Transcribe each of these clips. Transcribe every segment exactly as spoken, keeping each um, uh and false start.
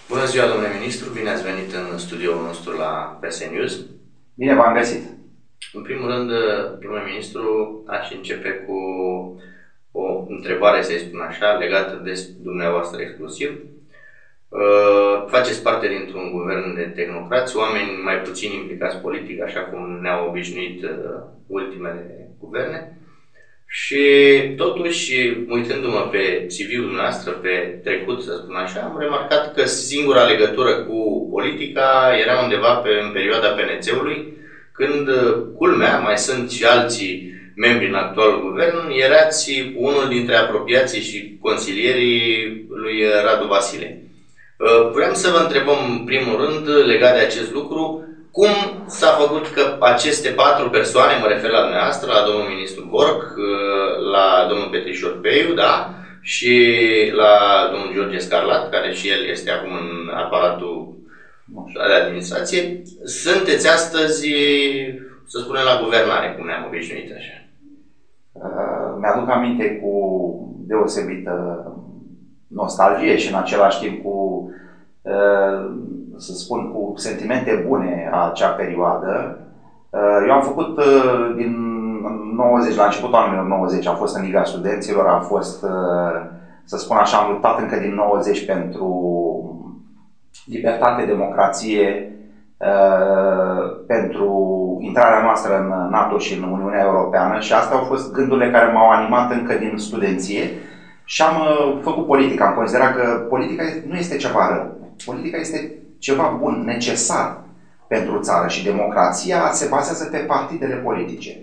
Bună ziua, domnule ministru, bine ați venit în studioul nostru la P S News. Bine v-am găsit. În primul rând, domnule ministru, aș începe cu o întrebare, să-i spun așa, legată de dumneavoastră exclusiv. Faceți parte dintr-un guvern de tehnocrați, oameni mai puțin implicați politic, așa cum ne-au obișnuit ultimele guverne. Și totuși, uitându-mă pe C V-ul dumneavoastră, pe trecut, să spun așa, am remarcat că singura legătură cu politica era undeva pe, în perioada P N C-ului, când, culmea, mai sunt și alții membri în actualul guvern, erați unul dintre apropiații și consilierii lui Radu Vasile. Vreau să vă întrebăm, în primul rând, legat de acest lucru, cum s-a făcut că aceste patru persoane, mă refer la dumneavoastră, la domnul ministru Borc, la domnul Petrișor Peiu, da? Și la domnul George Scarlat, care și el este acum în aparatul de administrație, sunteți astăzi, să spunem, la guvernare, cum ne-am obișnuit așa. Uh, Mi-aduc aminte cu deosebită nostalgie și în același timp cu, uh, să spun, cu sentimente bune a acea perioadă. Uh, eu am făcut uh, din nouăzeci, la începutul anilor nouăzeci, am fost în Liga Studenților, am fost, uh, să spun așa, am luptat încă din nouăzeci pentru libertate, democrație, pentru intrarea noastră în NATO și în Uniunea Europeană, și astea au fost gândurile care m-au animat încă din studenție și am făcut politică. Am considerat că politica nu este ceva rău. Politica este ceva bun, necesar pentru țară și democrația se bazează pe partidele politice.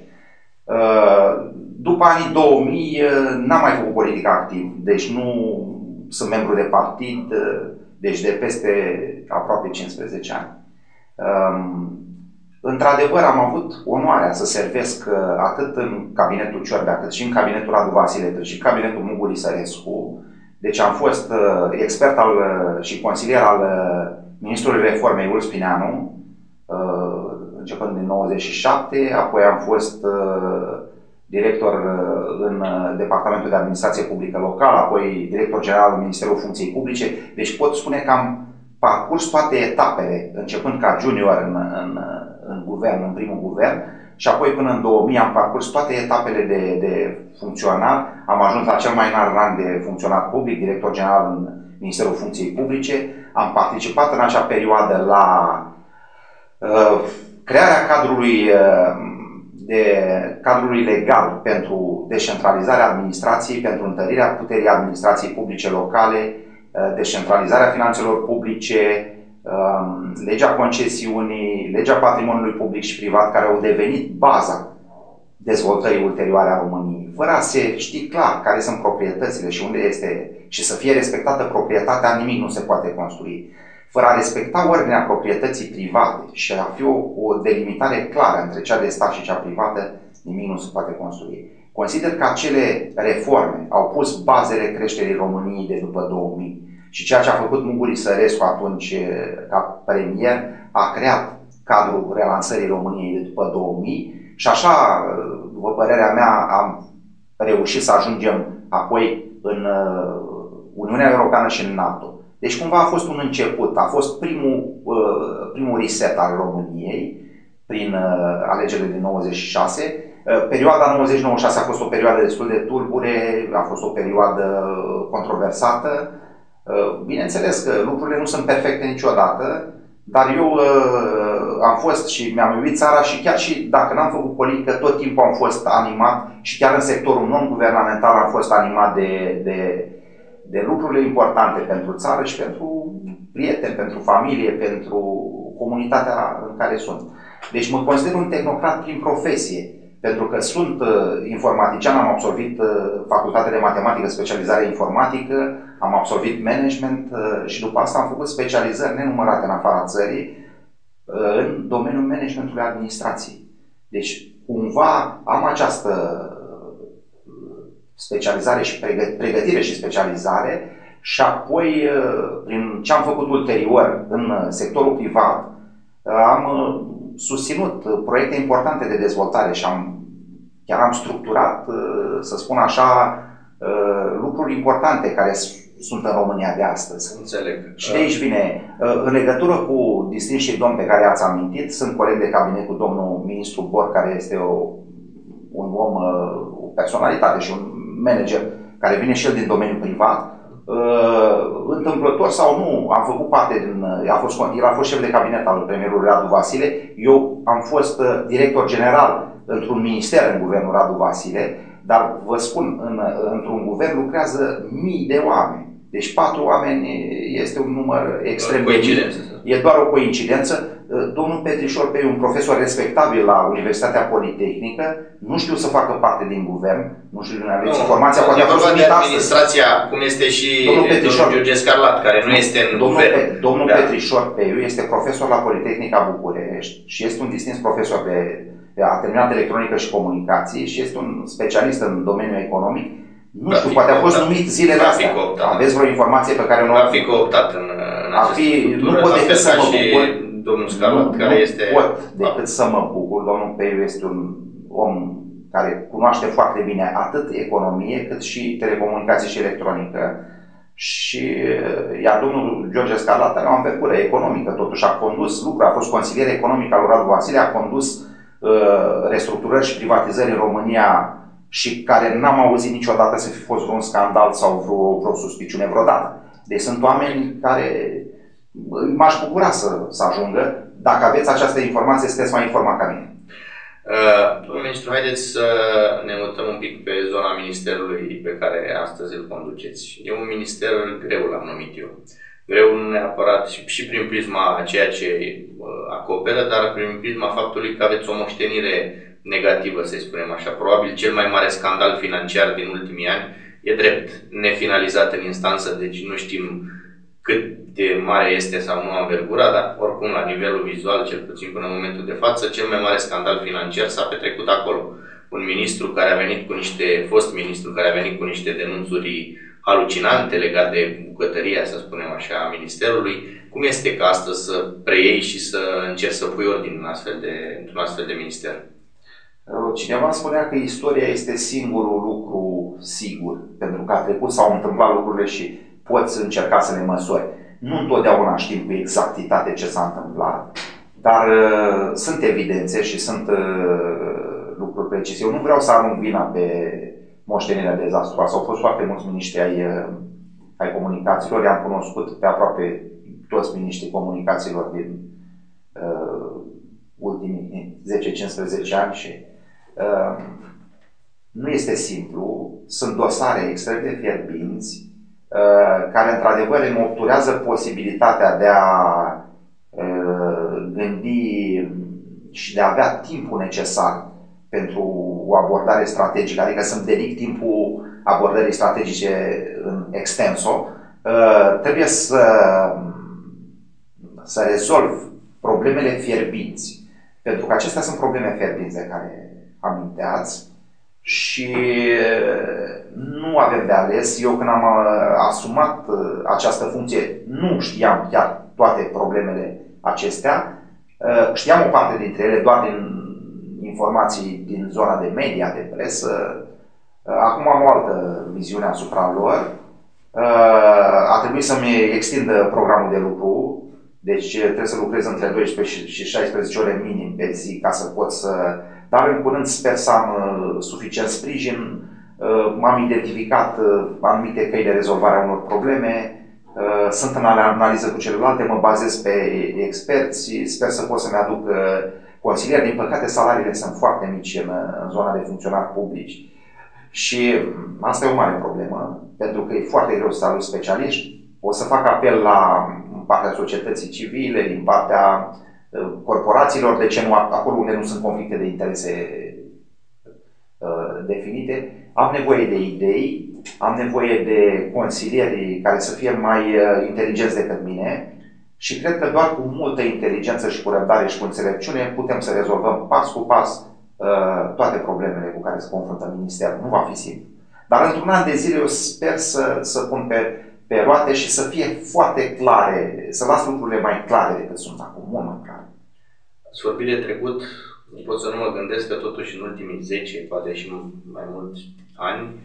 După anii două mii n-am mai făcut politică activ, deci nu sunt membru de partid, deci de peste aproape cincisprezece ani. Um, Într-adevăr, am avut onoarea să servesc uh, atât în cabinetul Ciorbea, cât și în cabinetul Radu Vasile, și în cabinetul Mugur Sărescu. Deci am fost uh, expert al, uh, și consilier al uh, ministrului reformei Iul Spineanu, uh, începând din nouăzeci și șapte, apoi am fost uh, director uh, în uh, Departamentul de Administrație Publică Locală, apoi director general în Ministerul Funcției Publice. Deci pot spune că am parcurs toate etapele, începând ca junior în, în, în guvern, în primul guvern, și apoi până în două mii am parcurs toate etapele de, de funcționar. Am ajuns la cel mai înalt rang de funcționar public, director general în Ministerul Funcției Publice. Am participat în acea perioadă la uh, crearea cadrului, uh, de, cadrului legal pentru descentralizarea administrației, pentru întărirea puterii administrației publice locale, descentralizarea finanțelor publice, legea concesiunii, legea patrimoniului public și privat, care au devenit baza dezvoltării ulterioare a României. Fără a se ști clar care sunt proprietățile și unde este, și să fie respectată proprietatea, nimic nu se poate construi. Fără a respecta ordinea proprietății private și a fi o, o delimitare clară între cea de stat și cea privată, nimic nu se poate construi. Consider că acele reforme au pus bazele creșterii României de după două mii. Și ceea ce a făcut Mugur Sărescu atunci ca premier a creat cadrul relansării României de după două mii și așa, după părerea mea, am reușit să ajungem apoi în Uniunea Europeană și în NATO. Deci cumva a fost un început, a fost primul, primul reset al României prin alegerile din nouăzeci și șase. Perioada nouăzeci nouăzeci și șase a fost o perioadă destul de tulbure, a fost o perioadă controversată. Bineînțeles că lucrurile nu sunt perfecte niciodată, dar eu am fost și mi-am iubit țara și chiar și dacă n-am făcut politică, tot timpul am fost animat și chiar în sectorul non-guvernamental am fost animat de, de, de lucrurile importante pentru țară și pentru prieteni, pentru familie, pentru comunitatea în care sunt. Deci mă consider un tehnocrat prin profesie. Pentru că sunt uh, informatician, am absolvit uh, facultatea de matematică, specializare informatică, am absolvit management uh, și după asta am făcut specializări nenumărate în afara țării uh, în domeniul managementului administrației. Deci, cumva, am această specializare și pregătire și specializare și apoi, uh, prin ce am făcut ulterior în sectorul privat, uh, am uh, susținut proiecte importante de dezvoltare și am, chiar am structurat, să spun așa, lucruri importante care sunt în România de astăzi. Înțeleg. Și de aici vine, în legătură cu distinșii domni pe care ați amintit, sunt coleg de cabinet cu domnul ministru Bor, care este o, un om, o personalitate și un manager care vine și el din domeniul privat. Întâmplător sau nu, am făcut parte din, a fost, el a fost șef de cabinet al premierului Radu Vasile, eu am fost director general într-un minister în guvernul Radu Vasile, dar vă spun, în, într-un guvern lucrează mii de oameni. Deci patru oameni este un număr extrem de mic. E doar o coincidență. Domnul Petrișor Peiu, un profesor respectabil la Universitatea Politehnică, nu știu să facă parte din guvern, nu știu dacă aveți informația, poate a fost de administrația, astăzi. Cum este și domnul, Petrișor, domnul George Scarlat, care nu este în domnul guvern. Pe, domnul da. Petrișor Peiu este profesor la Politehnica București și este un distins profesor de, a terminat electronică și comunicații și este un specialist în domeniul economic. Nu știu, poate a fost numit zilele astea. Aveți vreo informație pe care nu... Va fi cooptat în, în această structură, nu pot decât să mă bucur. Domnul Scarlat, care este... Nu pot decât să mă bucur. Domnul Peiu este un om care cunoaște foarte bine atât economie, cât și telecomunicații și electronică. Și iar domnul George Scarlat are o învergură economică, totuși a condus lucruri, a fost consilier economic al lui Radu Vasile, a condus uh, restructurări și privatizări în România și care n-am auzit niciodată să fi fost vreun scandal sau vreo, vreo suspiciune vreodată. Deci sunt oameni care m-aș bucura să, să ajungă. Dacă aveți această informație, sunteți mai informat ca mine. Uh, domnul ministru, haideți să ne mutăm un pic pe zona ministerului pe care astăzi îl conduceți. E un minister greu, l-am numit eu. Greu nu neapărat și, și prin prisma a ceea ce uh, acoperă, dar prin prisma faptului că aveți o moștenire negativă, să spunem așa. Probabil cel mai mare scandal financiar din ultimii ani e drept nefinalizat în instanță, deci nu știm cât de mare este sau nu învergura, dar oricum la nivelul vizual, cel puțin până în momentul de față, cel mai mare scandal financiar s-a petrecut acolo. Un ministru care a venit cu niște, fost ministru care a venit cu niște denunțuri halucinante legate de bucătăria, să spunem așa, a ministerului. Cum este ca astăzi să preiei și să încerci să pui ordine în astfel de, într-un astfel de minister? Cineva spunea că istoria este singurul lucru sigur, pentru că a trecut, s-au întâmplat lucrurile și poți încerca să le măsori. Nu întotdeauna știm cu exactitate ce s-a întâmplat, dar uh, sunt evidențe și sunt uh, lucruri precise. Eu nu vreau să arunc vina pe moștenirea dezastruoasă. Au fost foarte mulți miniștri ai, uh, ai comunicațiilor, i-am cunoscut pe aproape toți miniștrii comunicațiilor din uh, ultimii zece cincisprezece ani și uh, nu este simplu. Sunt dosare extrem de fierbinți, care într-adevăr îmi obturează posibilitatea de a uh, gândi și de a avea timpul necesar pentru o abordare strategică, adică să-mi dedic timpul abordării strategice în extenso. Uh, trebuie să, să rezolv problemele fierbinți, pentru că acestea sunt probleme fierbinți de care aminteați. Și nu avem de ales. Eu când am asumat această funcție nu știam chiar toate problemele acestea. Știam o parte dintre ele doar din informații din zona de media, de presă. Acum am o altă viziune asupra lor. A trebuit să-mi extind programul de lucru. Deci trebuie să lucrez între doisprezece și șaisprezece ore minim pe zi ca să pot să... Dar în curând sper să am uh, suficient sprijin. Uh, M-am identificat uh, anumite căi de rezolvare a unor probleme. Uh, sunt în analiză cu celelalte, mă bazez pe experți. Sper să pot să-mi aduc uh, consilieri. Din păcate, salariile sunt foarte mici în, în zona de funcționari publici. Și asta e o mare problemă, pentru că e foarte greu să aduc specialiști. O să fac apel la partea societății civile, din partea corporațiilor, de ce nu acolo unde nu sunt conflicte de interese uh, definite. Am nevoie de idei, am nevoie de consilieri care să fie mai uh, inteligenți decât mine și cred că doar cu multă inteligență și cu răbdare și cu înțelepciune putem să rezolvăm pas cu pas uh, toate problemele cu care se confruntă Ministerul. Nu va fi simplu. Dar într-un an de zile eu sper să, să pun pe pe roate și să fie foarte clare, să las lucrurile mai clare decât sunt acum, mult mai clare. Ați vorbit de trecut, pot să nu mă gândesc că totuși în ultimii zece, poate și mai mulți ani,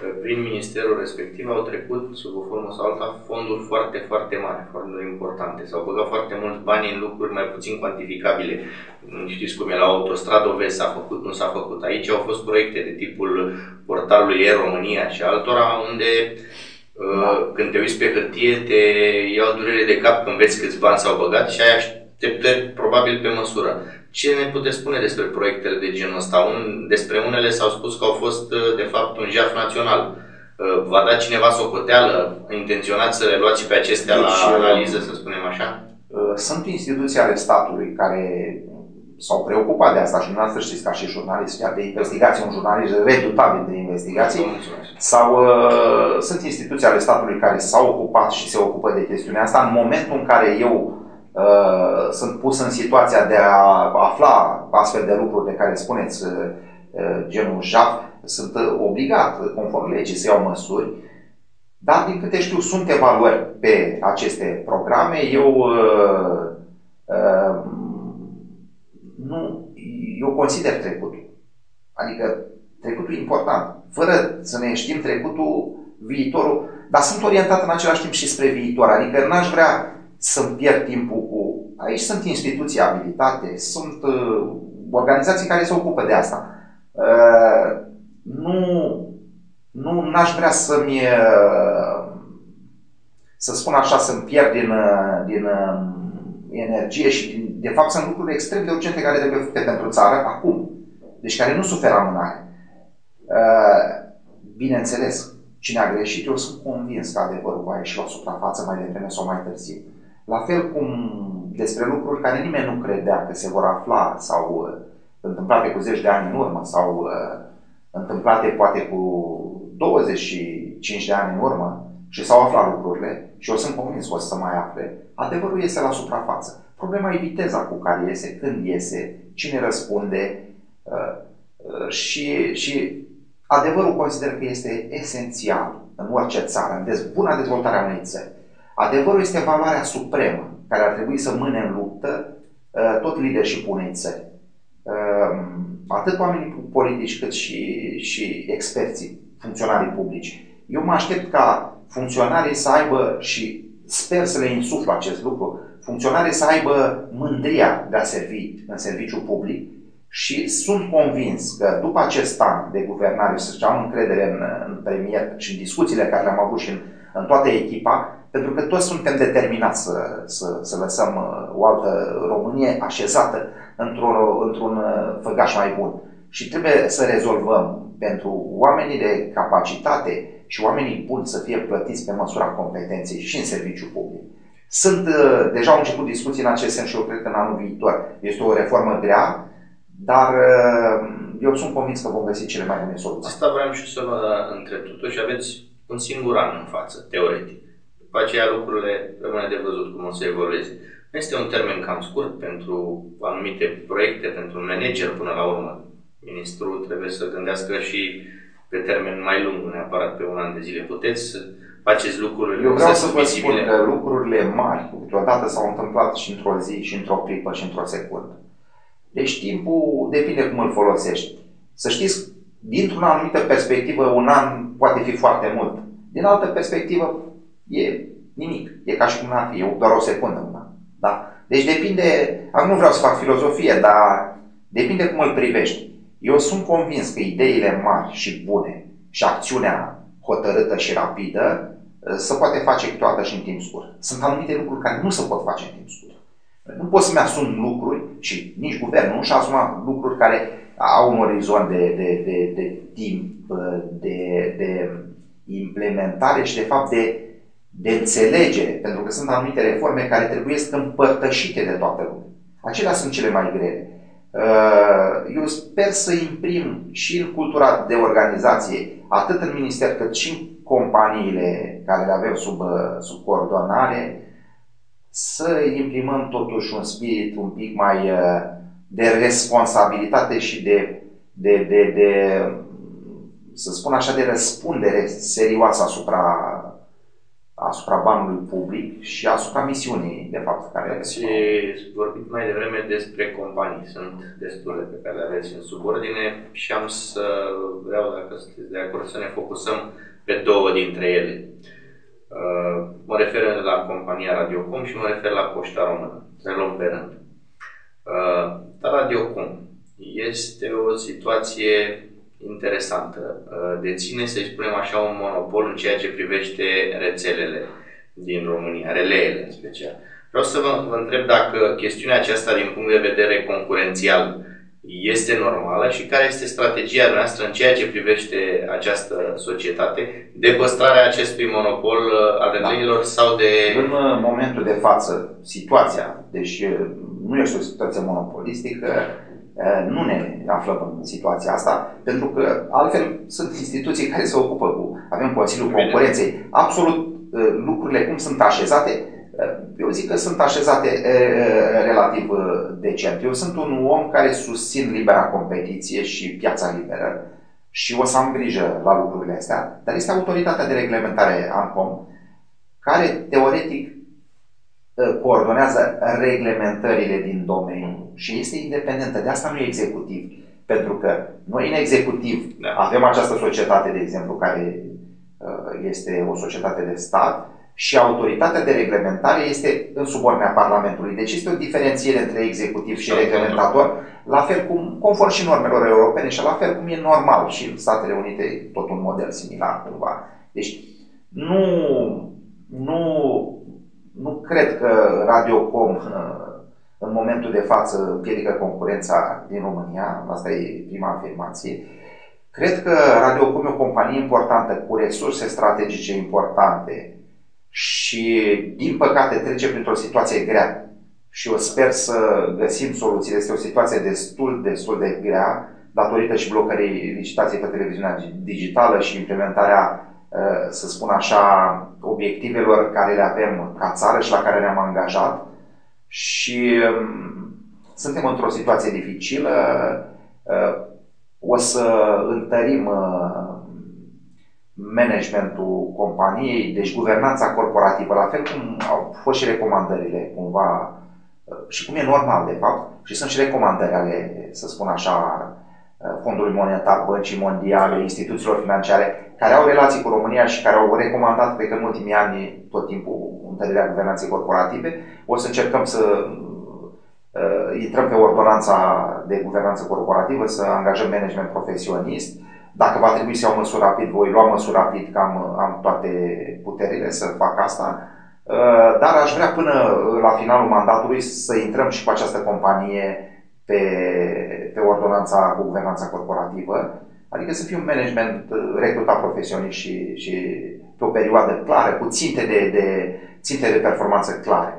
prin ministerul respectiv au trecut, sub o formă sau alta, fonduri foarte, foarte mari, fonduri importante. S-au băgat foarte mulți bani în lucruri mai puțin cuantificabile. Știți cum e, la autostradă O V S s-a făcut, nu s-a făcut. Aici au fost proiecte de tipul portalului E-România și altora, unde uh, când te uiți pe hârtie, te iau durere de cap când vezi câți bani s-au băgat și ai așteptări probabil pe măsură. Ce ne puteți spune despre proiectele de genul ăsta? Un, despre unele s-au spus că au fost, de fapt, un jaf național. V-a dat cineva socoteală? Intenționați să le luați pe acestea deci, la analiză, să spunem așa? Sunt instituții ale statului care s-au preocupat de asta și dumneavoastră știți, ca și jurnalist, chiar de investigații, un jurnalist redutabil de investigații, sau uh, sunt instituții ale statului care s-au ocupat și se ocupă de chestiunea asta. În momentul în care eu Uh, sunt pus în situația de a afla astfel de lucruri de care spuneți, uh, genul jaf, sunt uh, obligat, conform legii, să iau măsuri. Dar, din câte știu, sunt evaluări pe aceste programe. Eu, uh, uh, nu, eu consider trecutul. Adică trecutul e important. Fără să ne știm trecutul, viitorul, dar sunt orientat în același timp și spre viitor. Adică n-aș vrea să-mi pierd timpul cu... Aici sunt instituții abilitate, sunt uh, organizații care se ocupă de asta. Uh, nu, nu n-aș vrea să-mi, uh, să spun așa, să-mi pierd din, uh, din uh, energie și din, de fapt sunt lucruri extrem de urgente care trebuie făcute pentru țară acum. Deci care nu suferă amânare. Uh, bineînțeles, cine a greșit, eu sunt convins că adevărul va ieși la suprafață mai devreme sau mai târziu. La fel cum despre lucruri care nimeni nu credea că se vor afla sau uh, întâmplate cu zeci de ani în urmă sau uh, întâmplate poate cu douăzeci și cinci de ani în urmă și s-au aflat lucrurile și eu sunt convins că o să se mai afle, adevărul iese la suprafață. Problema e viteza cu care iese, când iese, cine răspunde uh, uh, și, și adevărul consider că este esențial în orice țară, în dez, buna dezvoltare a unei țări. Adevărul este valoarea supremă care ar trebui să mâne în luptă uh, tot leadership-ul unei țări. Uh, atât oamenii politici cât și, și experții, funcționarii publici. Eu mă aștept ca funcționarii să aibă, și sper să le insuflu acest lucru, funcționarii să aibă mândria de a servi în serviciu public și sunt convins că după acest an de guvernare, să am încredere în, în premier și în discuțiile care le-am avut și în, în toată echipa, pentru că toți suntem determinați să, să, să lăsăm o altă Românie așezată într-un, într-un făgaș mai bun. Și trebuie să rezolvăm pentru oamenii de capacitate și oamenii buni să fie plătiți pe măsura competenței și în serviciu public. Sunt, deja au început discuții în acest sens și eu cred că în anul viitor este o reformă grea, dar eu sunt convins că vom găsi cele mai bune soluții. Asta vreau și să vă întreb. Totuși aveți un singur an în față, teoretic. După aceea lucrurile rămâne de văzut cum o să evolueze. Nu este un termen cam scurt pentru anumite proiecte, pentru un manager până la urmă. Ministrul trebuie să gândească și pe termen mai lung, nu neapărat pe un an de zile. Puteți să faceți lucrurile. Eu vreau să, să vă spun că lucrurile mari, câteodată s-au întâmplat și într-o zi, și într-o clipă, și într-o secundă. Deci timpul depinde cum îl folosești. Să știți, dintr-o anumită perspectivă, un an poate fi foarte mult. Din altă perspectivă, e nimic. E ca și cum n-ar fi, e doar o secundă. Da? Deci depinde, acum nu vreau să fac filozofie, dar depinde cum îl privești. Eu sunt convins că ideile mari și bune și acțiunea hotărâtă și rapidă se poate face câteodată și în timp scurt. Sunt anumite lucruri care nu se pot face în timp scurt. Nu pot să-mi asum lucruri, și nici guvernul nu și asuma lucruri care au un orizont de, de, de, de timp, de, de implementare și de fapt de, de înțelegere. Pentru că sunt anumite reforme care trebuie să împărtășite de toată lumea. Acelea sunt cele mai grele. Eu sper să imprim și în cultura de organizație, atât în minister cât și în companiile care le avem sub, sub coordonare, să imprimăm totuși un spirit un pic mai de responsabilitate și de, de, de, de să spun așa, de răspundere serioasă asupra, asupra banului public și asupra misiunii, de fapt, care... Ați vorbit mai devreme despre companii, sunt destule pe care le aveți în subordine și am să vreau, dacă sunteți de acord, să ne focusăm pe două dintre ele. Mă refer la compania Radiocom și mă refer la Poșta Română. Le luăm pe rând. Dar Radiocom este o situație interesantă. Deține, să-i spunem așa, un monopol în ceea ce privește rețelele din România, releele în special. Vreau să vă, vă întreb dacă chestiunea aceasta, din punct de vedere concurențial, este normală și care este strategia noastră în ceea ce privește această societate de păstrarea acestui monopol al releilor, da, sau de... În momentul de față, situația, deci nu este o situație monopolistică, nu ne aflăm în situația asta, pentru că altfel sunt instituții care se ocupă cu, avem Consiliul Concurenței, absolut lucrurile cum sunt așezate, eu zic că sunt așezate relativ decent. Eu sunt un om care susțin libera competiție și piața liberă și o să am grijă la lucrurile astea, dar este autoritatea de reglementare ANCOM care teoretic coordonează reglementările din domeniu și este independentă. De asta nu e executiv. Pentru că noi în executiv avem această societate, de exemplu, care este o societate de stat și autoritatea de reglementare este în subordinea Parlamentului. Deci este o diferențiere între executiv și reglementator, la fel cum, conform și normelor europene și la fel cum e normal și în Statele Unite tot un model similar cumva. Deci nu, nu, nu cred că Radiocom în momentul de față împiedică concurența din România, asta e prima afirmație. Cred că Radiocom e o companie importantă cu resurse strategice importante și, din păcate, trece printr-o situație grea și eu sper să găsim soluții. Este o situație destul, destul de grea, datorită și blocării licitației pe televiziunea digitală și implementarea, să spun așa, obiectivelor care le avem ca țară și la care ne-am angajat. Și suntem într-o situație dificilă. O să întărim managementul companiei, deci guvernanța corporativă, la fel cum au fost și recomandările, cumva, și cum e normal, de fapt, și sunt și recomandări ale, să spun așa, Fondului Monetar, Băncii Mondiale, instituțiilor financiare, care au relații cu România și care au recomandat, cred că în ultimii ani, tot timpul, întărirea guvernanței corporative. O să încercăm să uh, intrăm pe ordonanța de guvernanță corporativă, să angajăm management profesionist. Dacă va trebui să iau măsuri rapid, voi lua măsuri rapid, că am, am toate puterile să fac asta. Uh, dar aș vrea până la finalul mandatului să intrăm și cu această companie pe, pe ordonanța cu guvernanța corporativă. Adică să fie un management recrutat profesionist și, și pe o perioadă clară, cu ținte de, de, ținte de performanță clare.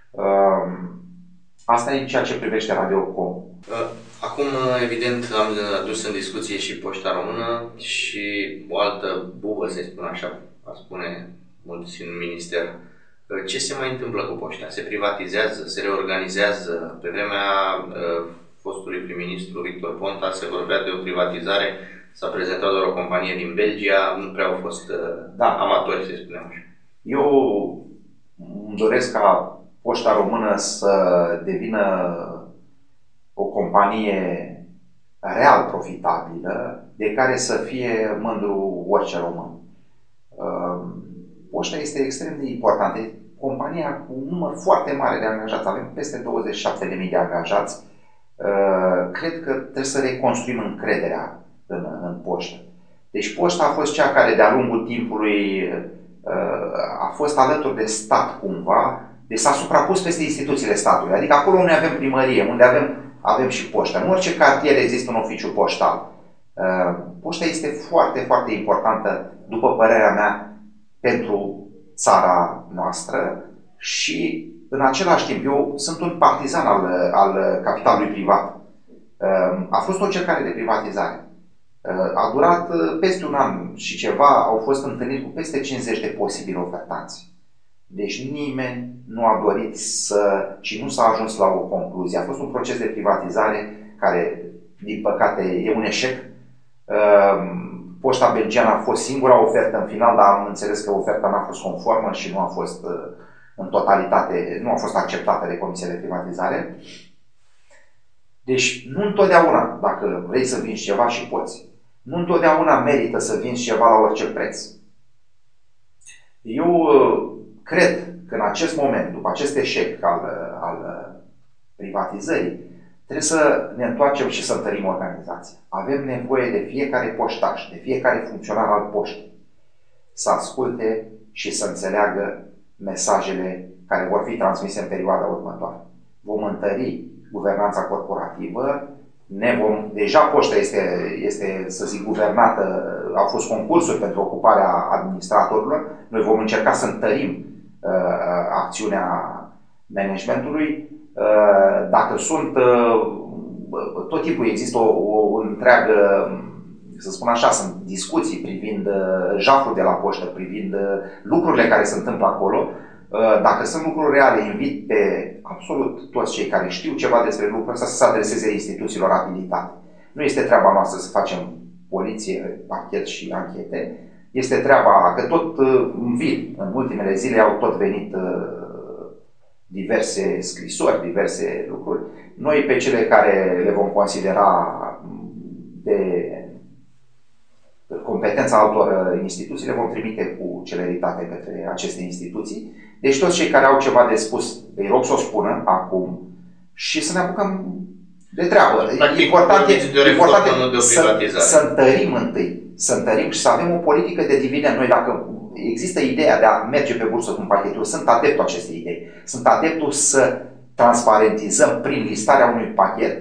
Asta e ceea ce privește Radiocom. Acum, evident, am adus în discuție și Poșta Română și o altă bubă, să spun așa, a spune mulți în minister. Ce se mai întâmplă cu Poșta? Se privatizează, se reorganizează? Pe vremea fostului prim-ministru Victor Ponta se vorbea de o privatizare. S-a prezentat doar o companie din Belgia, nu prea au fost da. amatori, să spunem așa. Eu îmi doresc ca Poșta Română să devină o companie real profitabilă, de care să fie mândru orice român. Poșta este extrem de importantă. E compania cu un număr foarte mare de angajați. Avem peste douăzeci și șapte de mii de angajați. Cred că trebuie să reconstruim încrederea în, în Poștă. Deci Poșta a fost cea care de-a lungul timpului a fost alături de stat cumva, deci s-a suprapus peste instituțiile statului. Adică acolo unde avem primărie, unde avem, avem și poștă. În orice cartier există un oficiu poștal. Poșta este foarte, foarte importantă, după părerea mea, pentru țara noastră și în același timp eu sunt un partizan al, al capitalului privat. A fost o încercare de privatizare. A durat peste un an și ceva, au fost întâlniri cu peste cincizeci de posibili ofertanți. Deci nimeni nu a dorit să, și nu s-a ajuns la o concluzie. A fost un proces de privatizare care, din păcate, e un eșec. Poșta belgiană a fost singura ofertă în final, dar am înțeles că oferta n-a fost conformă și nu a fost în totalitate, nu a fost acceptată de Comisia de Privatizare. Deci nu întotdeauna, dacă vrei să vinzi ceva și poți, nu întotdeauna merită să vinzi ceva la orice preț. Eu cred că în acest moment, după acest eșec al, al privatizării, trebuie să ne întoarcem și să întărim organizația. Avem nevoie de fiecare poștaș, de fiecare funcționar al poștei să asculte și să înțeleagă mesajele care vor fi transmise în perioada următoare. Vom întări guvernanța corporativă, ne vom, deja poșta este, este, să zic, guvernată, au fost concursuri pentru ocuparea administratorilor, noi vom încerca să întărim uh, acțiunea managementului. Uh, dacă sunt, uh, tot timpul există o, o întreagă, să spun așa, sunt discuții privind uh, jaful de la poștă, privind uh, lucrurile care se întâmplă acolo. Dacă sunt lucruri reale, invit pe absolut toți cei care știu ceva despre lucrul ăsta să se adreseze instituțiilor abilitate. Nu este treaba noastră să facem poliție, parchet și anchete. Este treaba că tot în vin, în ultimele zile au tot venit diverse scrisori, diverse lucruri. Noi pe cele care le vom considera de competența altor instituții le vom trimite cu celeritate către aceste instituții. Deci toți cei care au ceva de spus, îi rog să o spună acum și să ne apucăm de treabă. Practic, important e, de o important reformă, nu de o privatizare. Să, să întărim întâi, să întărim și să avem o politică de dividend. Noi, dacă există ideea de a merge pe bursă cu un pachetul, sunt adeptul acestei idei. Sunt adeptul să transparentizăm prin listarea unui pachet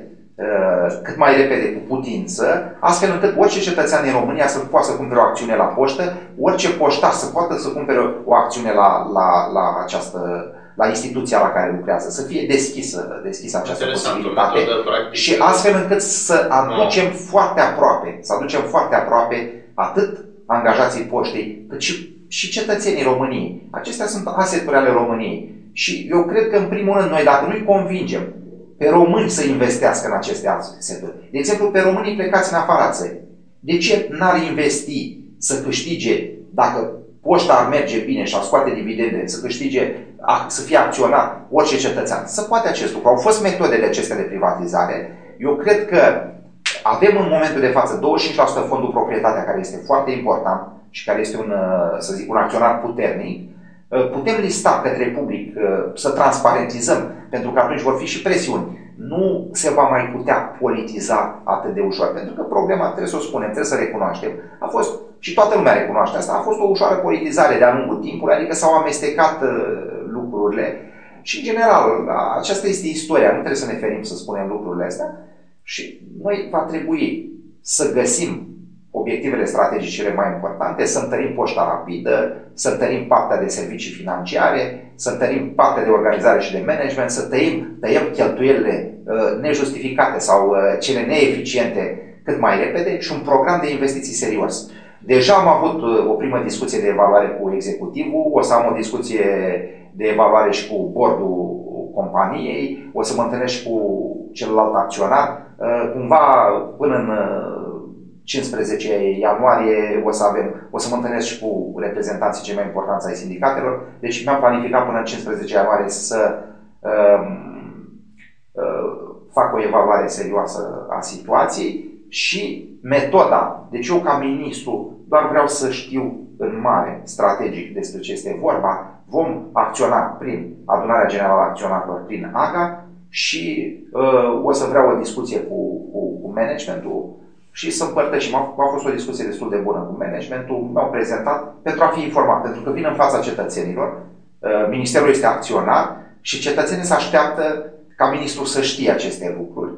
cât mai repede cu putință, astfel încât orice cetățean din România să poată să cumpere o acțiune la poștă, orice poștar să poată să cumpere o acțiune la, la, la, această, la instituția la care lucrează, să fie deschisă, deschisă această posibilitate și astfel încât să aducem no. foarte aproape, să aducem foarte aproape atât angajații poștei, cât și, și cetățenii României. Acestea sunt aseturi ale României și eu cred că în primul rând noi, dacă nu-i convingem pe români să investească în aceste seturi. De exemplu, pe românii plecați în afara țării. De ce n-ar investi să câștige, dacă poșta ar merge bine și ar scoate dividende, să câștige, să fie acționar orice cetățean? Să poate acest lucru. Au fost metodele acestea de privatizare. Eu cred că avem în momentul de față douăzeci și cinci la sută fondul proprietatea, care este foarte important și care este un, să zic, un acționar puternic. Putem lista către public, să transparentizăm, pentru că atunci vor fi și presiuni. Nu se va mai putea politiza atât de ușor, pentru că problema, trebuie să o spunem, trebuie să recunoaștem, a fost, și toată lumea recunoaște asta, a fost o ușoară politizare de-a lungul timpului, adică s-au amestecat lucrurile și, în general, aceasta este istoria, nu trebuie să ne ferim să spunem lucrurile astea și noi va trebui să găsim obiectivele strategice cele mai importante, să întărim poșta rapidă, să întărim partea de servicii financiare, să întărim partea de organizare și de management, să tăiem, tăiem cheltuielile uh, nejustificate sau uh, cele neeficiente cât mai repede și un program de investiții serios. Deja am avut uh, o primă discuție de evaluare cu executivul, o să am o discuție de evaluare și cu bordul companiei, o să mă întâlnesc și cu celălalt acționar, uh, cumva până în uh, cincisprezece ianuarie o să, avem, o să mă întâlnesc și cu reprezentanții cei mai importanți ai sindicatelor. Deci mi-am planificat până în cincisprezece ianuarie să um, uh, fac o evaluare serioasă a situației și metoda. Deci eu ca ministru doar vreau să știu în mare, strategic, despre ce este vorba. Vom acționa prin adunarea generală a acționarilor, prin A G A și uh, o să vreau o discuție cu, cu, cu managementul și să împărtășim. A fost o discuție destul de bună cu managementul, mi-au prezentat pentru a fi informat, pentru că vin în fața cetățenilor, ministerul este acționar și cetățenii se așteaptă ca ministrul să știe aceste lucruri.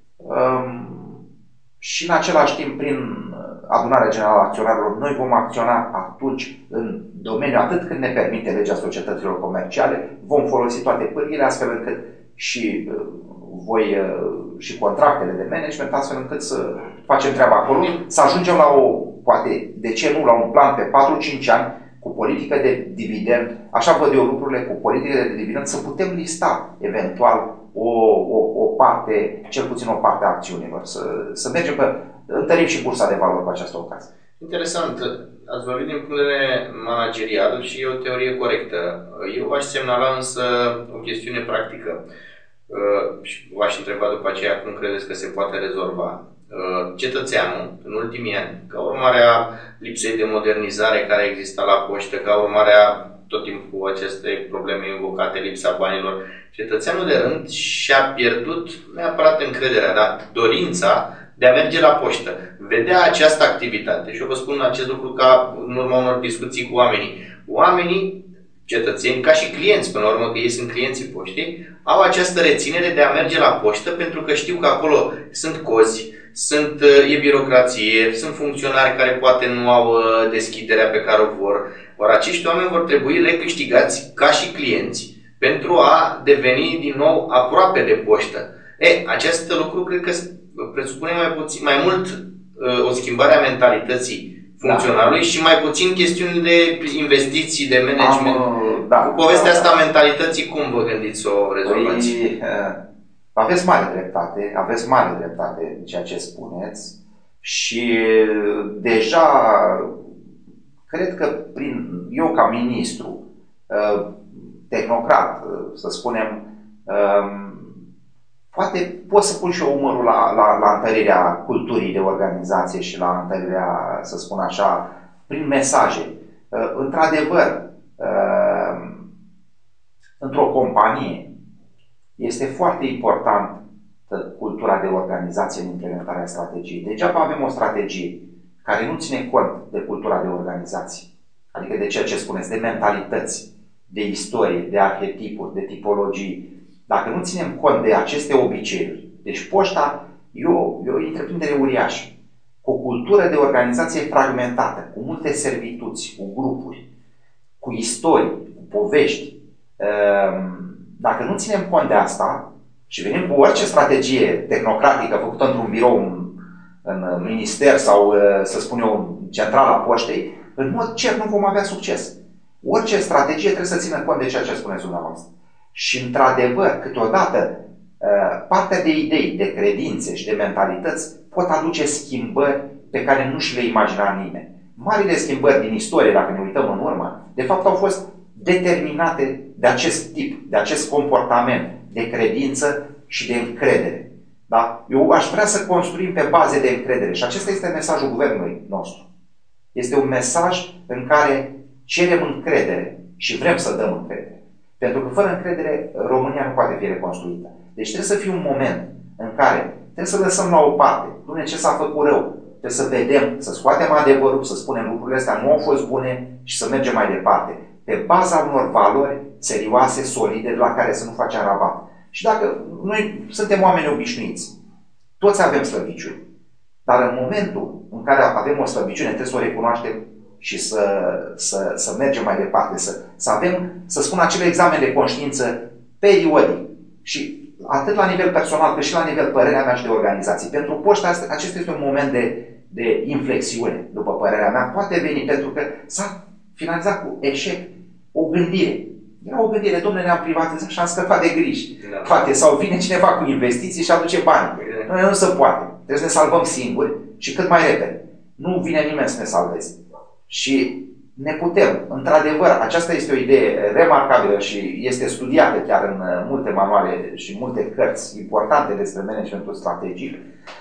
Și în același timp, prin adunarea generală a acționarilor, noi vom acționa atunci în domeniu, atât când ne permite legea societăților comerciale, vom folosi toate pârghile astfel încât și voi și contractele de management, astfel încât să facem treaba acolo, să ajungem la o, poate, de ce nu, la un plan pe patru cinci ani, cu politică de dividend, așa văd eu lucrurile, cu politică de dividend, să putem lista, eventual, o, o, o parte, cel puțin o parte a acțiunilor, să, să mergem pe, întărim și bursa de valori cu această ocazie. Interesant. Ați vorbit din punct de vedere managerial și e o teorie corectă. Eu v-aș semnala însă o chestiune practică și v-aș întreba după aceea cum credeți că se poate rezolva. Cetățeanul, în ultimii ani, ca urmare a lipsei de modernizare care exista la poștă, ca urmare a tot timpul aceste probleme invocate, lipsa banilor, cetățeanul de rând și-a pierdut neapărat încrederea, dar dorința de a merge la poștă. Vedea această activitate și eu vă spun acest lucru ca în urma unor discuții cu oamenii. Oamenii, cetățeni, ca și clienți, până la urmă că ei sunt clienții poștei, au această reținere de a merge la poștă pentru că știu că acolo sunt cozi, sunt, e birocrație, sunt funcționari care poate nu au deschiderea pe care o vor. Ori acești oameni vor trebui recâștigați ca și clienți pentru a deveni din nou aproape de poștă. E, acest lucru cred că presupune mai puțin, mai mult o schimbare a mentalității funcționarului, da, și mai puțin chestiuni de investiții, de management. Am, da, cu povestea asta a mentalității, cum vă gândiți să o rezolvați? Păi, aveți mare dreptate, aveți mare dreptate în ceea ce spuneți și deja cred că prin, eu ca ministru, tehnocrat, să spunem, poate pot să pun și eu umărul la, la, la întărirea culturii de organizație și la întărirea, să spun așa, prin mesaje. Într-adevăr, într-o companie este foarte importantă cultura de organizație în implementarea strategiei. Degeaba avem o strategie care nu ține cont de cultura de organizație, adică de ceea ce spuneți, de mentalități, de istorie, de arhetipuri, de tipologii. Dacă nu ținem cont de aceste obiceiuri, deci poșta e o, e o întreprindere uriașă, cu o cultură de organizație fragmentată, cu multe servituți, cu grupuri, cu istorii, cu povești. Dacă nu ținem cont de asta și venim cu orice strategie tehnocratică făcută într-un birou în, în minister sau, să spun eu, în centrala poștei, în mod cert nu vom avea succes. Orice strategie trebuie să țină cont de ceea ce spuneți dumneavoastră. Și, într-adevăr, câteodată, partea de idei, de credințe și de mentalități pot aduce schimbări pe care nu și le imagina nimeni. Marile schimbări din istorie, dacă ne uităm în urmă, de fapt au fost determinate de acest tip, de acest comportament, de credință și de încredere. Da? Eu aș vrea să construim pe baze de încredere și acesta este mesajul guvernului nostru. Este un mesaj în care cerem încredere și vrem să dăm încredere. Pentru că fără încredere România nu poate fi reconstruită. Deci trebuie să fie un moment în care trebuie să lăsăm la o parte, Doamne, ce s-a făcut rău. Trebuie să vedem, să scoatem adevărul, să spunem lucrurile astea nu au fost bune și să mergem mai departe. Pe baza unor valori serioase, solide, la care să nu facem rabat. Și dacă noi suntem oameni obișnuiți, toți avem slăbiciuni, dar în momentul în care avem o slăbiciune trebuie să o recunoaștem și să, să, să mergem mai departe, să, să avem, să spun, acele examene de conștiință periodic și atât la nivel personal cât și la nivel, părerea mea, și de organizații. Pentru poșta asta, acesta este un moment de, de inflexiune, după părerea mea, poate veni pentru că s-a finalizat cu eșec o gândire. Era o gândire, domnule, ne-am privatizat și am scăpat de griji. Da. Poate, sau vine cineva cu investiții și aduce bani. Da. Nu, nu se poate. Trebuie să ne salvăm singuri și cât mai repede. Nu vine nimeni să ne salveze. Și ne putem. Într-adevăr, aceasta este o idee remarcabilă și este studiată chiar în multe manuale și multe cărți importante despre managementul strategic.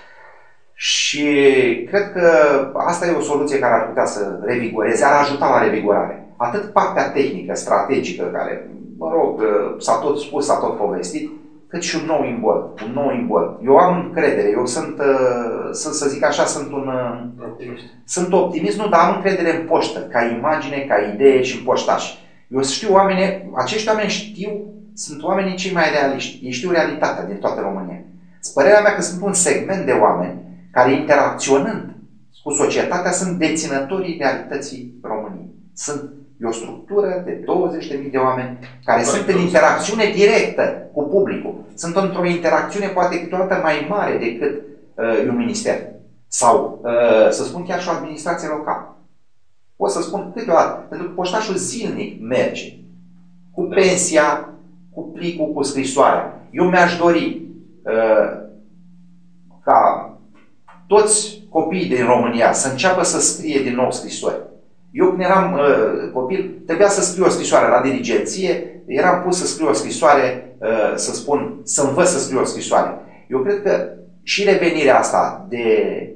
Și cred că asta e o soluție care ar putea să revigoreze, ar ajuta la revigorare. Atât partea tehnică, strategică, care, mă rog, s-a tot spus, s-a tot povestit, cât și un nou imbold, un nou imbold. Eu am încredere, eu sunt, să, să zic așa, sunt un optimist. Sunt optimist, nu, dar am încredere în poștă, ca imagine, ca idee și în poștași. Eu știu oameni, acești oameni știu, sunt oamenii cei mai realiști, ei știu realitatea din toată România. Părerea mea că sunt un segment de oameni care, interacționând cu societatea, sunt deținătorii realității României. Sunt E o structură de douăzeci de mii de oameni care Corect. sunt în interacțiune directă cu publicul. Sunt într-o interacțiune poate câteodată mai mare decât uh, un minister. Sau, uh, să spun, chiar și o administrație locală. Pot să spun câteodată, pentru că poștașul zilnic merge. Cu pensia, cu plicul, cu scrisoarea. Eu mi-aș dori uh, ca toți copiii din România să înceapă să scrie din nou scrisori. Eu când eram uh, copil, trebuia să scriu o scrisoare la dirigenție, eram pus să scriu o scrisoare, uh, să spun, să învăț să scriu o scrisoare. Eu cred că și revenirea asta de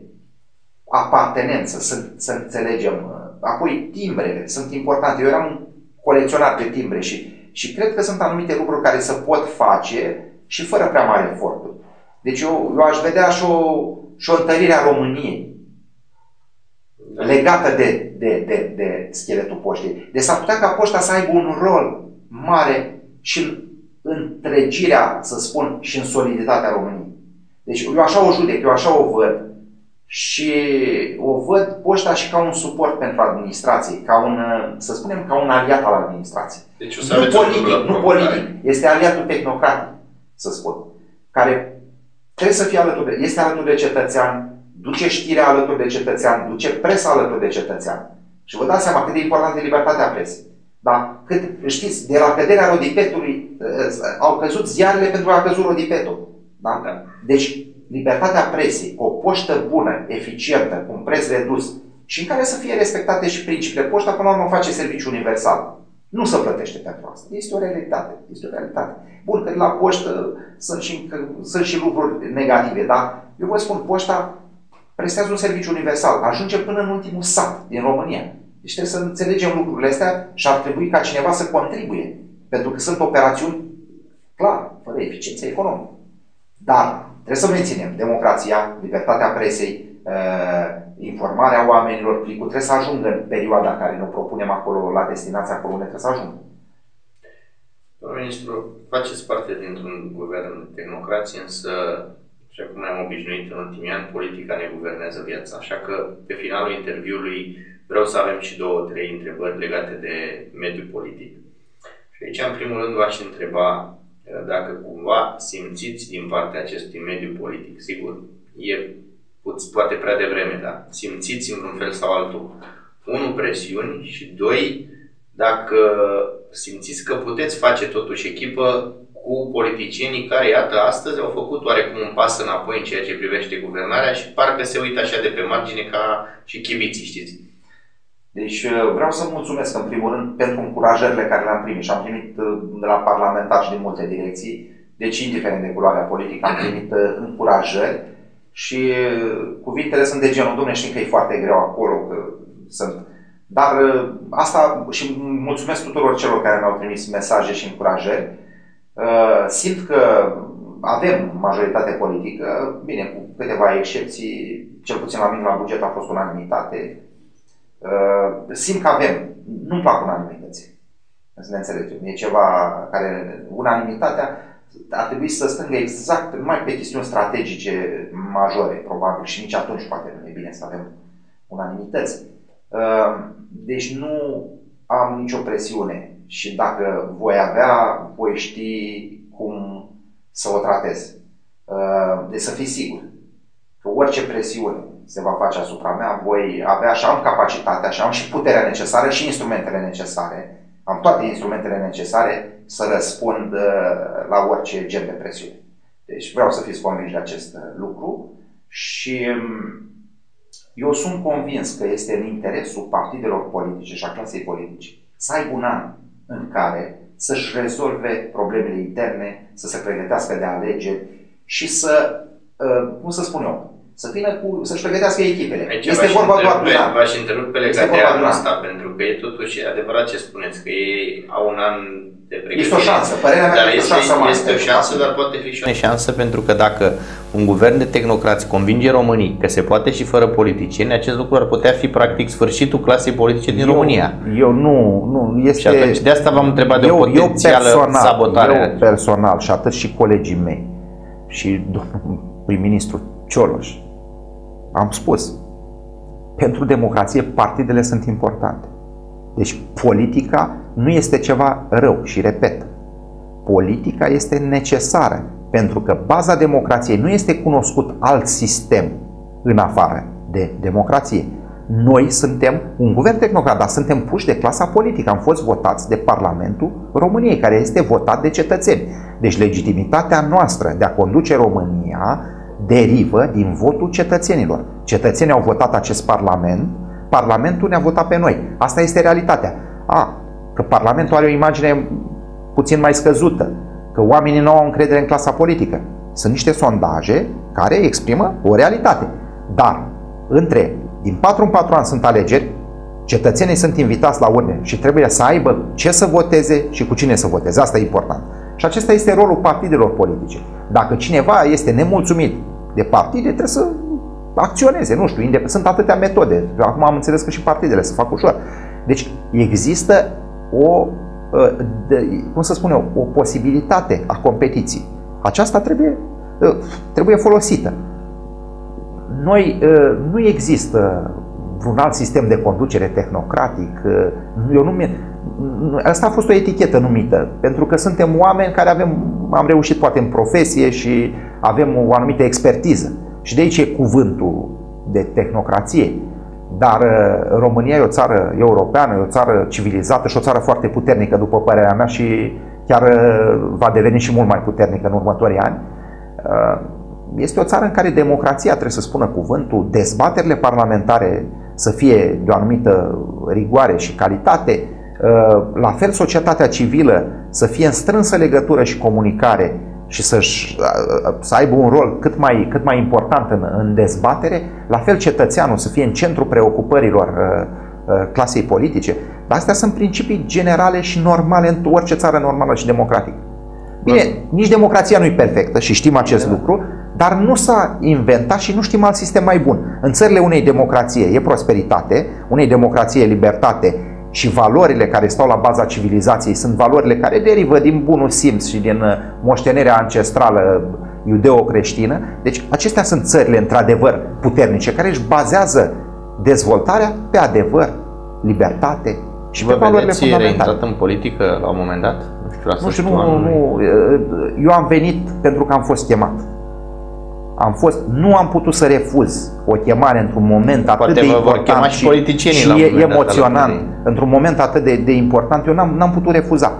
apartenență, să, să înțelegem, uh, apoi timbrele sunt importante. Eu eram un colecționar de timbre și, și cred că sunt anumite lucruri care se pot face și fără prea mare eforturi. Deci eu, eu aș vedea și o, și o întărire a României legată de, de, de, de scheletul poștei. Deci s-ar putea ca poșta să aibă un rol mare și în întregirea, să spun, și în soliditatea României. Deci eu așa o judec, eu așa o văd și o văd poșta și ca un suport pentru administrație, ca un, să spunem, ca un aliat al administrației. Deci o să nu politic, nu politic, este aliatul tehnocratic, să spun, care trebuie să fie alături de, este alături de cetățean, duce știrea alături de cetățean, duce presa alături de cetățean. Și vă dați seama cât de importantă e libertatea presei. Da? Cât, știți, de la căderea rodipetului au căzut ziarele pentru că a căzut rodipetul. Da? Da. Deci, libertatea presei, cu o poștă bună, eficientă, cu un preț redus și în care să fie respectate și principiile. Poșta, până la urmă, face serviciu universal. Nu se plătește pentru asta. Este o realitate. Este o realitate. Bun, că la poștă sunt și, sunt și lucruri negative, dar eu vă spun, poșta prestează un serviciu universal. Ajunge până în ultimul sat din România. Deci trebuie să înțelegem lucrurile astea și ar trebui ca cineva să contribuie. Pentru că sunt operațiuni, clar, fără eficiență economică. Dar trebuie să menținem democrația, libertatea presei, informarea oamenilor, plicul trebuie să ajungă în perioada care ne propunem acolo, la destinația acolo unde trebuie să ajungă. Domnul ministru, faceți parte dintr-un guvern de tehnocrație, însă, așa cum ne-am obișnuit în ultimii ani, politica ne guvernează viața. Așa că, pe finalul interviului, vreau să avem și două, trei întrebări legate de mediul politic. Și aici, în primul rând, v-aș întreba dacă cumva simțiți din partea acestui mediu politic, sigur, e poate prea devreme, dar simțiți în un fel sau altul, unu, presiuni și doi, dacă simțiți că puteți face totuși echipă cu politicienii care, iată, astăzi au făcut oarecum un pas înapoi în ceea ce privește guvernarea și parcă se uită așa de pe margine ca și chibiții, știți? Deci vreau să mulțumesc în primul rând pentru încurajările care le-am primit și am primit de la parlamentari și din multe direcții, deci indiferent de culoarea politică am primit încurajări și cuvintele sunt de genul, dom'le, știm că e foarte greu acolo, că sunt. Dar asta, și mulțumesc tuturor celor care mi-au trimis mesaje și încurajări, simt că avem majoritate politică, bine, cu câteva excepții, cel puțin la mine la buget a fost unanimitate. Simt că avem, nu-mi plac unanimitățile, să ne înțelegem, e ceva care, unanimitatea ar trebui să strângă exact, numai pe chestiuni strategice majore, probabil, și nici atunci poate nu e bine să avem unanimități. Deci nu am nicio presiune și dacă voi avea, voi ști cum să o tratez. Deci să fii sigur că orice presiune se va face asupra mea, voi avea și am capacitatea și am și puterea necesară și instrumentele necesare. Am toate instrumentele necesare să răspund la orice gen de presiune. Deci vreau să fiți convinși de acest lucru și eu sunt convins că este în interesul partidelor politice și a clasei politice să aibă un an în care să-și rezolve problemele interne, să se pregătească de alegeri și să, cum să spun eu, să vină cu, să-și pregătească echipele. Aici este vorba doar de un an. V-aș întrerupe legat de anul ăsta, pentru că e totuși adevărat ce spuneți, că ei au un an de pregătire. Este o șansă, părerea mea este o șansă mare. Este o șansă, dar poate fi și o șansă, pentru că dacă un guvern de tehnocrați convinge românii că se poate și fără politicieni, acest lucru ar putea fi practic sfârșitul clasei politice din eu, România. Eu nu, nu este... Și atunci de asta v-am întrebat de o potențială eu personal, sabotare. Eu personal și atât și colegii mei și domnul prim-ministru Cioloș, am spus, pentru democrație partidele sunt importante. Deci politica nu este ceva rău și repet, politica este necesară pentru că baza democrației nu este cunoscut alt sistem în afară de democrație. Noi suntem un guvern tehnocrat, dar suntem puși de clasa politică. Am fost votați de Parlamentul României, care este votat de cetățeni. Deci legitimitatea noastră de a conduce România derivă din votul cetățenilor. Cetățenii au votat acest Parlament, Parlamentul ne-a votat pe noi. Asta este realitatea. A, că Parlamentul are o imagine puțin mai scăzută, că oamenii nu au încredere în clasa politică. Sunt niște sondaje care exprimă o realitate. Dar, între, din patru în patru ani sunt alegeri, cetățenii sunt invitați la urne și trebuie să aibă ce să voteze și cu cine să voteze. Asta e important. Și acesta este rolul partidelor politice. Dacă cineva este nemulțumit de partide, trebuie să acționeze, nu știu, sunt atâtea metode. Acum am înțeles că și partidele se fac ușor. Deci există o, cum să spun eu, o posibilitate a competiției. Aceasta trebuie, trebuie folosită. Noi, nu există vreun alt sistem de conducere tehnocratic. Eu nu Asta a fost o etichetă numită, pentru că suntem oameni care avem, am reușit poate în profesie și avem o anumită expertiză. Și de aici e cuvântul de tehnocrație. Dar România e o țară europeană, e o țară civilizată și o țară foarte puternică, după părerea mea, și chiar va deveni și mult mai puternică în următorii ani. Este o țară în care democrația trebuie să spună cuvântul, dezbaterile parlamentare să fie de o anumită rigoare și calitate, la fel societatea civilă să fie în strânsă legătură și comunicare și să-și, să aibă un rol cât mai, cât mai important în, în dezbatere, la fel cetățeanul să fie în centrul preocupărilor clasei politice. Dar astea sunt principii generale și normale în orice țară normală și democratică. Bine, nici democrația nu e perfectă și știm acest lucru, dar nu s-a inventat și nu știm alt sistem mai bun. În țările unei democrație e prosperitate, unei democrație e libertate și valorile care stau la baza civilizației sunt valorile care derivă din bunul simț și din moștenirea ancestrală iudeo-creștină. Deci acestea sunt țările într-adevăr puternice, care își bazează dezvoltarea pe adevăr, libertate și Vă pe valorile fundamentale. reintrat în politică la un moment dat? Nu știu, la Nu știu, nu, nu, eu am venit pentru că am fost chemat. Am fost, nu am putut să refuz o chemare într-un moment Poate atât de important și, și, și la un e, emoționant, într-un moment atât de, de important, eu n-am, n-am putut refuza.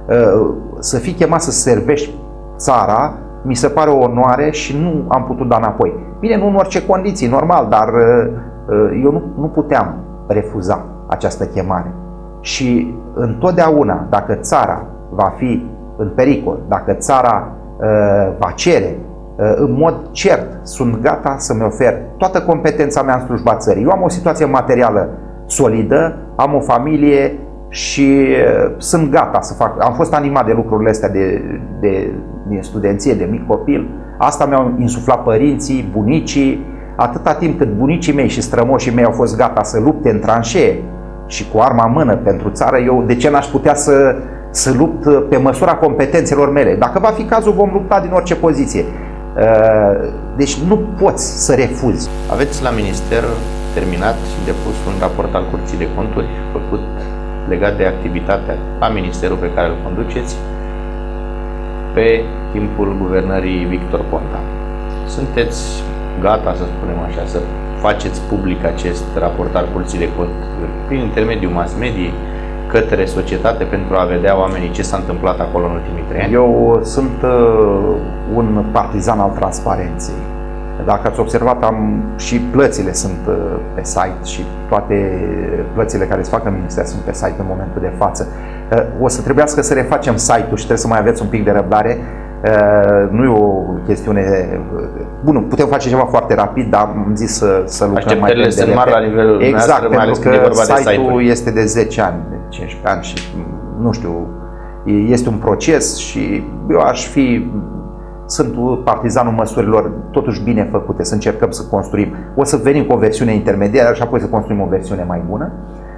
Să fii chemat să servești țara, mi se pare o onoare și nu am putut da înapoi. Bine, nu în orice condiții, normal, dar eu nu, nu puteam refuza această chemare. Și întotdeauna, dacă țara va fi în pericol, dacă țara va cere, în mod cert, sunt gata să-mi ofer toată competența mea în slujba țării. Eu am o situație materială solidă, am o familie și sunt gata să fac. Am fost animat de lucrurile astea de, de, din studenție, de mic copil. Asta mi-au insuflat părinții, bunicii. Atâta timp cât bunicii mei și strămoșii mei au fost gata să lupte în tranșee și cu arma în mână pentru țară, eu de ce n-aș putea să, să lupt pe măsura competențelor mele? Dacă va fi cazul, vom lupta din orice poziție. Deci nu poți să refuzi. Aveți la minister terminat și depus un raport al Curții de Conturi făcut legat de activitatea la ministerul pe care îl conduceți pe timpul guvernării Victor Ponta. Sunteți gata, să spunem așa, să faceți public acest raport al Curții de Conturi prin intermediul mass mediei către societate pentru a vedea oamenii ce s-a întâmplat acolo în ultimii trei ani? Eu sunt uh, un partizan al transparenței. Dacă ați observat, am, și plățile sunt uh, pe site și toate plățile care se fac în minister sunt pe site în momentul de față. Uh, o să trebuiască să refacem site-ul și trebuie să mai aveți un pic de răbdare. Uh, nu e o chestiune... Bun, putem face ceva foarte rapid, dar am zis să, să lucrăm mai repede. Sunt mari la nivelul exact, mai ales pentru că site-ul este de zece ani, de cincisprezece ani și nu știu, este un proces și eu aș fi, sunt partizanul măsurilor totuși bine făcute, să încercăm să construim. O să venim cu o versiune intermediară și apoi să construim o versiune mai bună.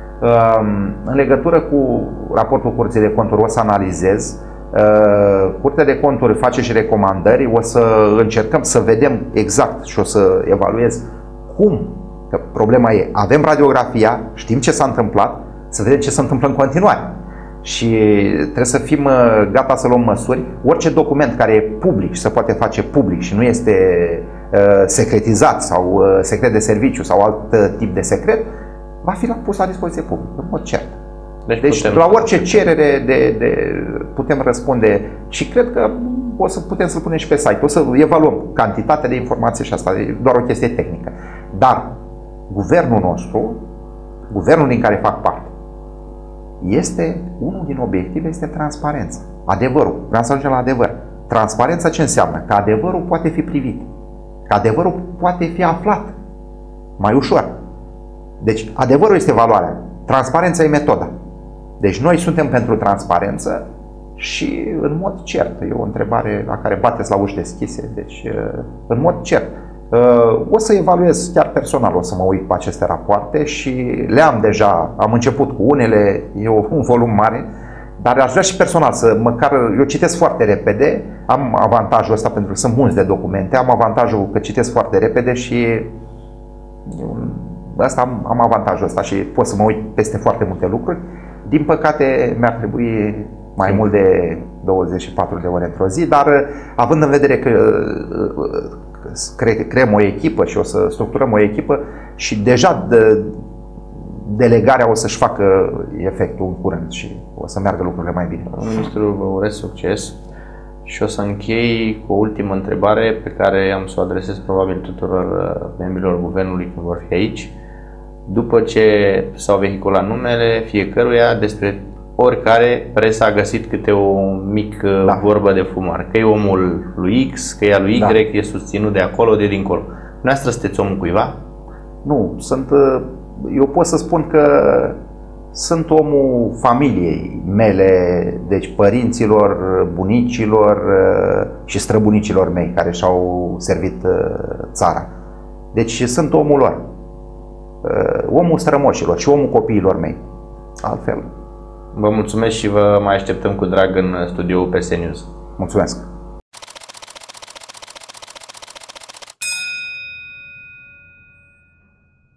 În legătură cu raportul Curții de Conturi o să analizez. Curtea de Conturi face și recomandări, o să încercăm să vedem exact și o să evaluez cum, că problema e, avem radiografia, știm ce s-a întâmplat, să vedem ce se întâmplă în continuare și trebuie să fim gata să luăm măsuri. Orice document care e public și se poate face public și nu este secretizat sau secret de serviciu sau alt tip de secret, va fi pus la dispoziție publică, în mod cert. Deci, deci la orice cerere de, de, putem răspunde și cred că o să putem să-l punem și pe site, o să evaluăm cantitatea de informații și asta e doar o chestie tehnică. Dar guvernul nostru, guvernul din care fac parte, este, unul din obiective este transparența. Adevărul. Vreau să ajungem la adevăr. Transparența ce înseamnă? Că adevărul poate fi privit. Că adevărul poate fi aflat mai ușor. Deci adevărul este valoarea. Transparența e metoda. Deci noi suntem pentru transparență și în mod cert. E o întrebare la care bateți la uși deschise. Deci în mod cert. O să evaluez chiar personal, o să mă uit pe aceste rapoarte și le-am deja, am început cu unele, e un volum mare, dar aș vrea și personal să măcar, eu citesc foarte repede, am avantajul ăsta pentru că sunt mulți de documente, am avantajul că citesc foarte repede și asta am, am avantajul ăsta și pot să mă uit peste foarte multe lucruri. Din păcate mi-ar trebui mai mult de douăzeci și patru de ore într-o zi, dar având în vedere că cre creăm o echipă și o să structurăm o echipă și deja de, delegarea o să-și facă efectul în curând și o să meargă lucrurile mai bine. Ministrul, vă urez succes și o să închei cu o ultimă întrebare pe care am să o adresez probabil tuturor membrilor guvernului când vor fi aici. După ce s-au vehiculat numele fiecăruia, despre oricare, presa a găsit câte o mică da. vorbă de fumar. Că e omul lui X, că e a lui Y, da. e susținut de acolo, de dincolo. Dumneavoastră sunteți omul cuiva? Nu, sunt, eu pot să spun că sunt omul familiei mele, deci părinților, bunicilor și străbunicilor mei care și-au servit țara. Deci sunt omul lor, omul strămoșilor și omul copiilor mei. Altfel. Vă mulțumesc și vă mai așteptăm cu drag în studioul P S News. Mulțumesc!